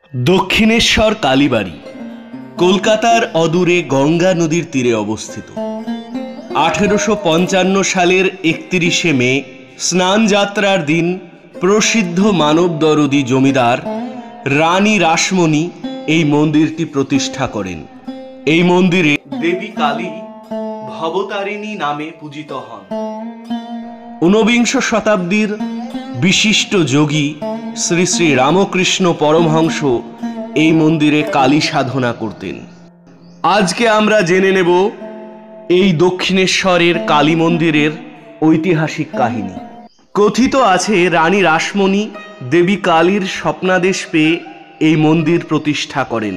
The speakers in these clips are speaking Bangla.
দক্ষিণেশ্বর কালীবাড়ি কলকাতার অদূরে গঙ্গা নদীর তীরে অবস্থিত। 1855 সালের 31শে মে স্নান যাত্রার দিন প্রসিদ্ধ মানব দরদী জমিদার রানী রাসমণি এই মন্দিরটি প্রতিষ্ঠা করেন। এই মন্দিরে দেবী কালী ভবতারিণী নামে পূজিত হন। 19বিংশ শতাব্দীর বিশিষ্ট যোগী শ্রী শ্রী রামকৃষ্ণ পরমহংস এই মন্দিরে কালী সাধনা করতেন। আজকে আমরা জেনে নেব এই দক্ষিণেশ্বরের কালী মন্দিরের ঐতিহাসিক কাহিনী। কথিত আছে রানী রাসমণি দেবী কালীর স্বপ্নাদেশ পেয়ে এই মন্দির প্রতিষ্ঠা করেন।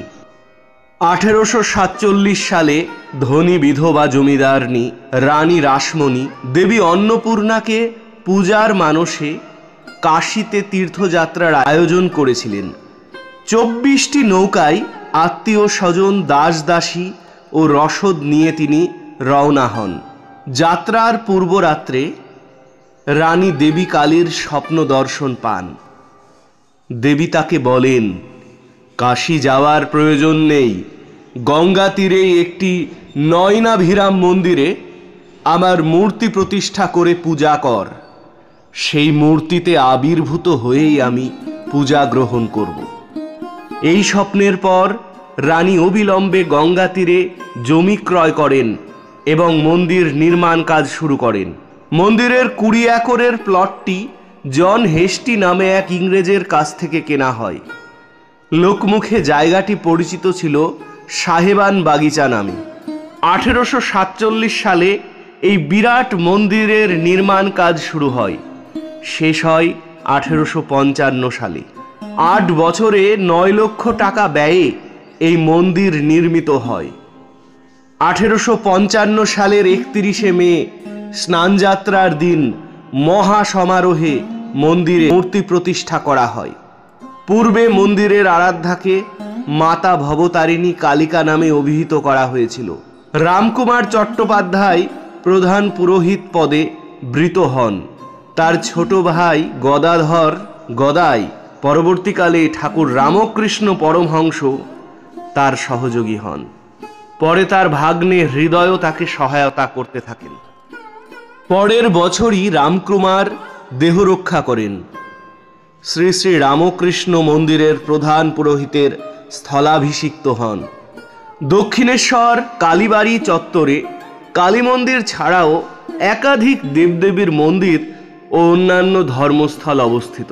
1847 সালে ধনী বিধবা জমিদারনী রানী রাসমণি দেবী অন্নপূর্ণাকে পূজার মানসে কাশীতে তীর্থযাত্রার আয়োজন করেছিলেন। 24টি নৌকায় আত্মীয় স্বজন দাস দাসী ও রসদ নিয়ে তিনি রওনা হন। যাত্রার পূর্বরাত্রে রানী দেবী কালীর স্বপ্ন দর্শন পান। দেবী তাকে বলেন, কাশী যাওয়ার প্রয়োজন নেই, গঙ্গা তীরে একটি নয়নাভিরাম মন্দিরে আমার মূর্তি প্রতিষ্ঠা করে পূজা কর। সেই মূর্তিতে আবির্ভূত হয়েই আমি পূজা গ্রহণ করব। এই স্বপ্নের পর রানী অবিলম্বে গঙ্গা তীরে জমি ক্রয় করেন এবং মন্দির নির্মাণ কাজ শুরু করেন। মন্দিরের 20 একরের প্লটটি জন হেস্টি নামে এক ইংরেজের কাছ থেকে কেনা হয়। লোকমুখে জায়গাটি পরিচিত ছিল সাহেবান বাগিচা নামে। 1847 সালে এই বিরাট মন্দিরের নির্মাণ কাজ শুরু হয়। শেষ হয় 1855 সালে। 8 বছরে 9 লক্ষ টাকা ব্যয়ে এই মন্দির নির্মিত হয়। 1855 সালের 31শে মে স্নানযাত্রার দিন মহা সমারোহে মন্দিরে মূর্তি প্রতিষ্ঠা করা হয়। পূর্বে মন্দিরের আরাধ্যাকে মাতা ভবতারিণী কালিকা নামে অভিহিত করা হয়েছিল। রামকুমার চট্টোপাধ্যায় প্রধান পুরোহিত পদে বৃত হন। তার ছোট ভাই গদাধর গদাই পরবর্তীকালে ঠাকুর রামকৃষ্ণ পরমহংস তার সহযোগী হন। পরে তার ভাগ্নে হৃদয়ও তাকে সহায়তা করতে থাকেন। পরের বছরই রামকুমার দেহ রক্ষা করেন। শ্রী শ্রী রামকৃষ্ণ মন্দিরের প্রধান পুরোহিতের স্থলাভিষিক্ত হন। দক্ষিণেশ্বর কালীবাড়ি চত্বরে কালী মন্দির ছাড়াও একাধিক দেবদেবীর মন্দির ও অন্যান্য ধর্মস্থল অবস্থিত।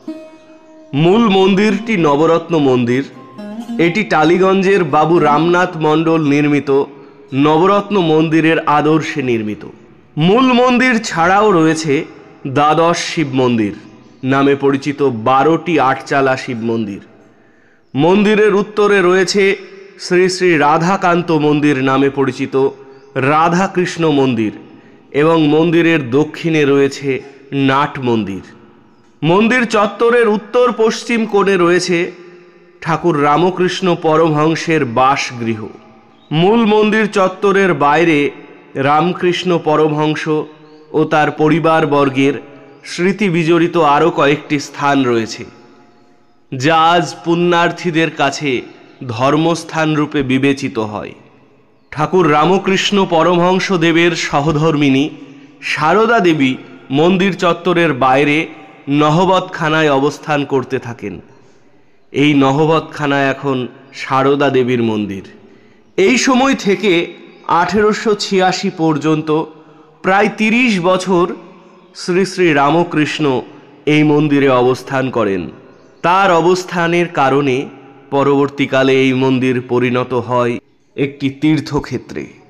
মূল মন্দিরটি নবরত্ন মন্দির। এটি টালিগঞ্জের বাবু রামনাথ মণ্ডল নির্মিত নবরত্ন মন্দিরের আদর্শে নির্মিত। মূল মন্দির ছাড়াও রয়েছে দ্বাদশ শিব মন্দির নামে পরিচিত 12টি আটচালা শিব মন্দির। মন্দিরের উত্তরে রয়েছে শ্রী শ্রী রাধাকান্ত মন্দির নামে পরিচিত রাধাকৃষ্ণ মন্দির এবং মন্দিরের দক্ষিণে রয়েছে নাট মন্দির। মন্দির চত্বরের উত্তর পশ্চিম কোণে রয়েছে ঠাকুর রামকৃষ্ণ পরমহংসের বাসগৃহ। মূল মন্দির চত্বরের বাইরে রামকৃষ্ণ পরমহংস ও তার পরিবারবর্গের স্মৃতি বিজড়িত আরও কয়েকটি স্থান রয়েছে, যা আজ পুণ্যার্থীদের কাছে ধর্মস্থান রূপে বিবেচিত হয়। ঠাকুর রামকৃষ্ণ পরমহংস দেবের সহধর্মিণী সারদা দেবী মন্দির চত্বরের বাইরে নহবতখানায় অবস্থান করতে থাকেন। এই নহবতখানা এখন সারদা দেবীর মন্দির। এই সময় থেকে 1886 পর্যন্ত প্রায় 30 বছর শ্রী শ্রী রামকৃষ্ণ এই মন্দিরে অবস্থান করেন। তার অবস্থানের কারণে পরবর্তীকালে এই মন্দির পরিণত হয় একটি তীর্থক্ষেত্রে।